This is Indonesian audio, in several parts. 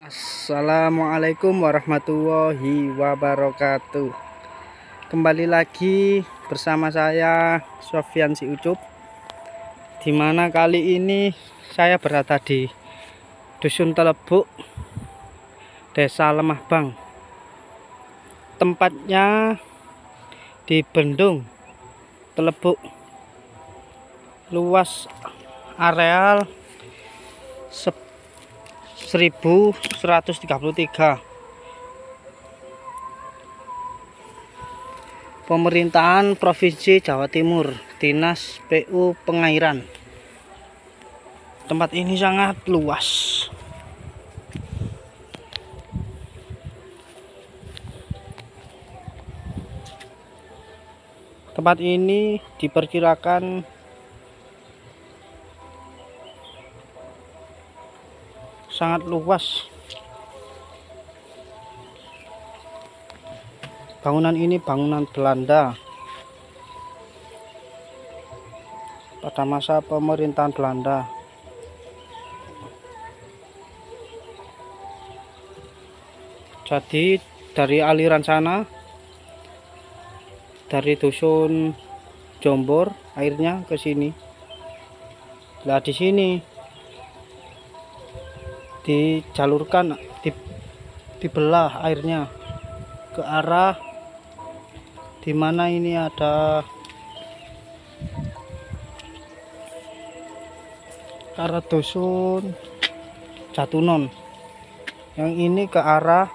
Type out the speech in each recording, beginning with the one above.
Assalamualaikum warahmatullahi wabarakatuh. Kembali lagi bersama saya Sofyan si Ucup, dimana kali ini saya berada di Dusun Telebuk, Desa Lemah Bang. Tempatnya di Bendung Telebuk, luas areal 1133. Pemerintahan Provinsi Jawa Timur, Dinas PU Pengairan. Tempat ini sangat luas. Tempat ini diperkirakan sangat luas. Bangunan ini bangunan Belanda pada masa pemerintahan Belanda. Jadi dari aliran sana, dari dusun Jombor, airnya ke sini. Nah, di sini dijalurkan, dibelah airnya ke arah dimana ini ada ke arah dusun Jatunon, yang ini ke arah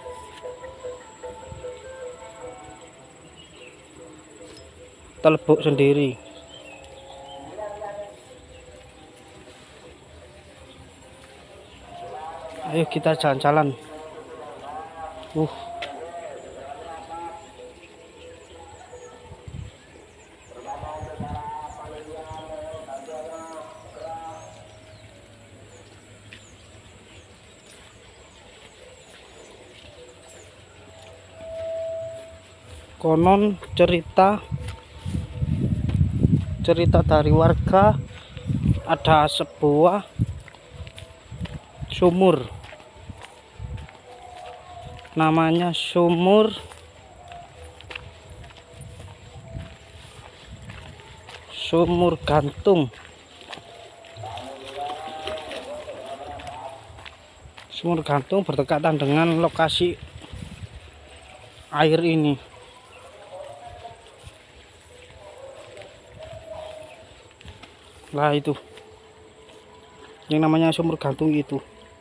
Telebuk sendiri. Ayo kita jalan-jalan. Konon cerita dari warga, ada sebuah sumur, namanya sumur gantung. Sumur gantung berdekatan dengan lokasi air ini. Lah, itu yang namanya sumur gantung itu.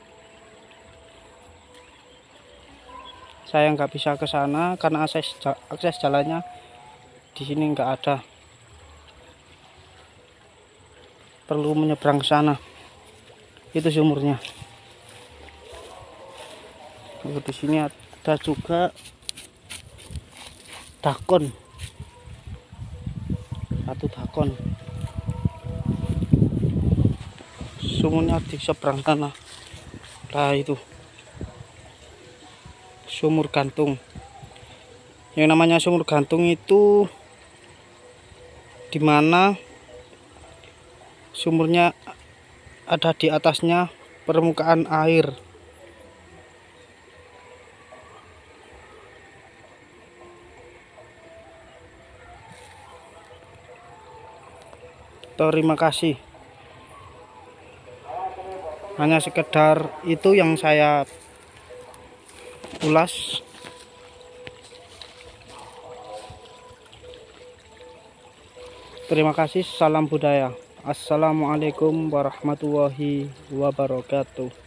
Saya nggak bisa ke sana karena akses jalannya di sini nggak ada. Perlu menyeberang ke sana. Itu sumurnya. Di sini ada juga dakon. Satu dakon. Sumurnya di seberang sana. Nah, itu sumur gantung. Yang namanya sumur gantung itu dimana sumurnya ada di atasnya permukaan air. Terima kasih. Hanya sekedar itu yang saya ulas. Terima kasih. Salam budaya. Assalamualaikum warahmatullahi wabarakatuh.